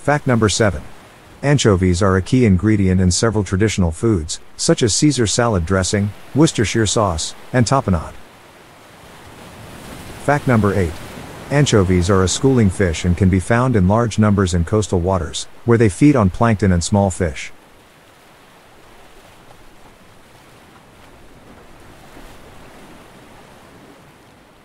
Fact number 7. Anchovies are a key ingredient in several traditional foods, such as Caesar salad dressing, Worcestershire sauce, and tapenade. Fact number 8. Anchovies are a schooling fish and can be found in large numbers in coastal waters, where they feed on plankton and small fish.